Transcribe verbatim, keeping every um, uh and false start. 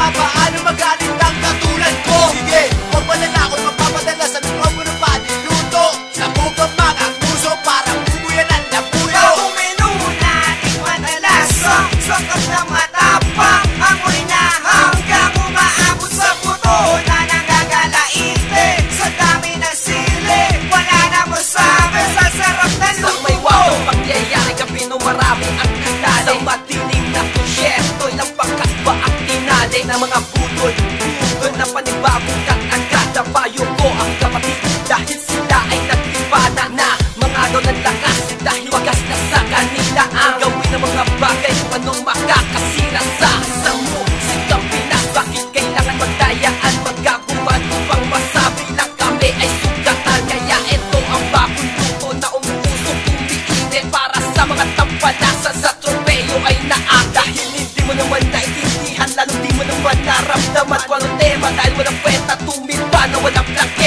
paano magaling ng katulad ko? Sige, huwag mo na akong mapapadala sa mikropono pa niluto. Sa bugang mga puso parang bubuyan ng labuyo. Bagong menu na tikman na lasa, sakat na matapang, amoy na hanggang umaabot sa buto na nanggagalaite. Sa dami ng sili, wala na masabi sa sarap na luto. May wakang pangyayari kami nung marami ang kilala. Sa matining na proyekto, ilang pagkakba ang tinali ng mga budol. Budol na panibagong kat-agad na payo ko ang kapatid. Dahil sila ay nagtipana na mga daw ng lakas. Dahil wagas na sa kanila ang gawin ng mga bagay kung anong makakasira sa isang mo. Sitang Pinas, bakit kailangan magdayaan? Magagawan upang masabi lang kami ay sugatan. Kaya ito ang bagong luto na umuusok umiinit para sa mga tampalasan sa tropeyo ay naang. Dahil hindi mo naman naiintindihan, lalo di mo naman naramdaman kung anong tema. Dahil walang kwenta, tumimba na walang plaka.